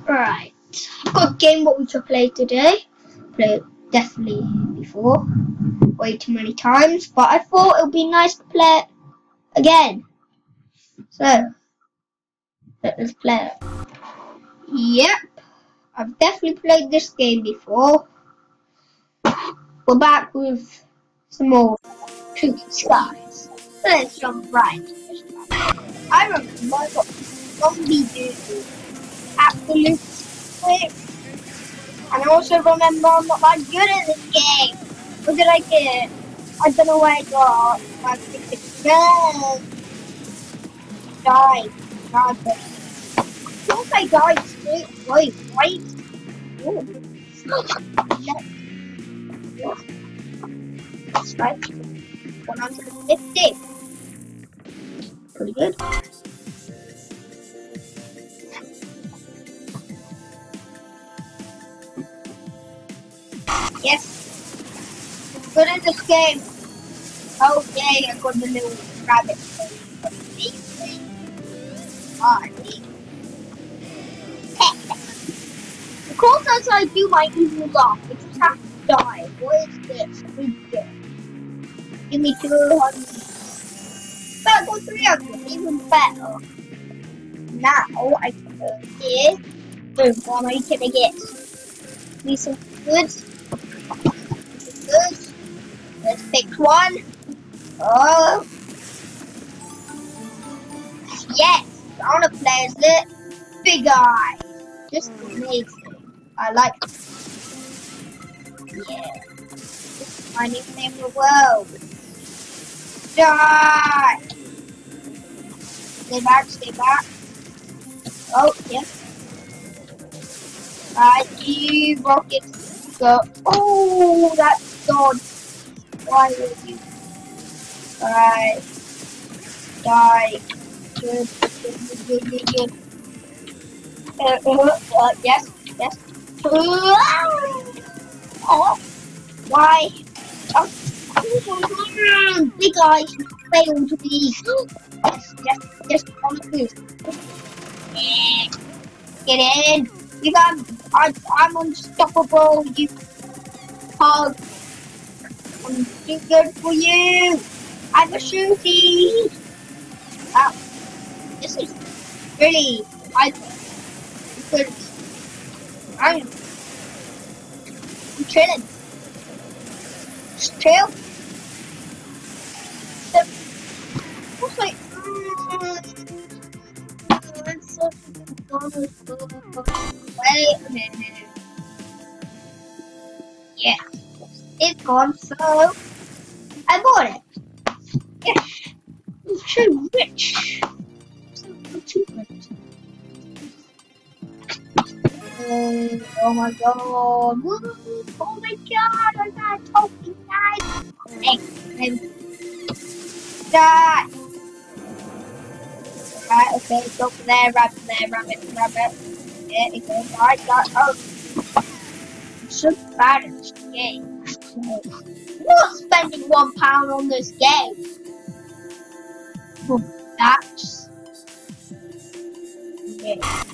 Right, I've got a game what we should play today. Played it definitely before, way too many times, but I thought it would be nice to play it again. So, let's play it. Yep, I've definitely played this game before. We're back with some more Shooting Stars. Let's jump right into this one. I remember I got zombie dude absolute quick. And I also remember I'm not that good at this game. What did I get? I don't know where I got. I think it's died. I think I died straight away, right? Oh, that's right. 150. Pretty good. Yes. I'm good at this game. Oh yay, I got the little rabbit thing. Of course, as I do my evil laugh, I just have to die. What is this? Give me 200. But I got 300, even better. Now I can go here. Boom, what am I gonna get? Need some goods. Let's pick one. Oh. Yes, I wanna play as the big eye. Just amazing. I like it. Yeah. This is my nickname in the world. Die! Stay back. Oh, yes. You rockets go. Oh, that's God. Why would you? Alright. Die. Good. Yes. Oh, why? Oh, big eyes failed to be. Yes, on the boost. Yeah. Get in. You got. I'm unstoppable. You hug. I'm too good for you. I'm a shooty. Wow. This is really. I'm chilling. Just chill. What's like? Wait a minute. Yeah, it's gone. So I bought it. Yes, I'm too rich. I'm too rich. Oh my god! Woo. Oh my god! I got a talking knife. Hey, die! Right, okay, go for there, rabbit. Yeah, it goes. Right, oh. I'm so bad at this game. I'm not spending £1 on this game. Well, that's. Yeah.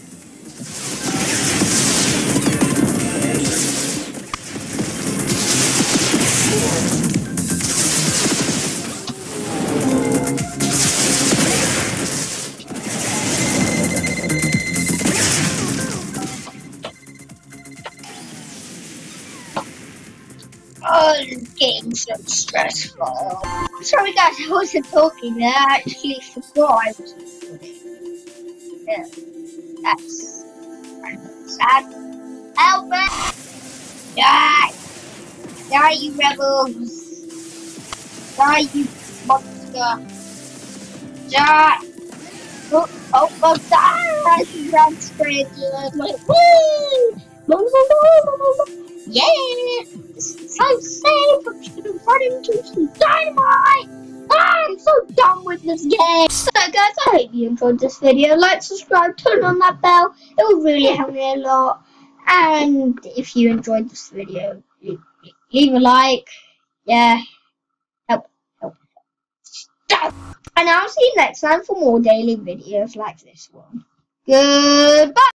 Oh, this game's so stressful. Sorry guys, I wasn't talking there. I actually forgot I was recording. Yeah, that's kind of sad. Albert! Die! Die, you rebels! Die, you monster! Die! Oh, die! She ran straight to like, woo! Yeah! This is so safe! I'm just gonna run into some dynamite! I'm so done with this game! So guys, I hope you enjoyed this video. Like, subscribe, turn on that bell. It will really help me a lot. And if you enjoyed this video, leave a like. Yeah. Help. And I'll see you next time for more daily videos like this one. Goodbye!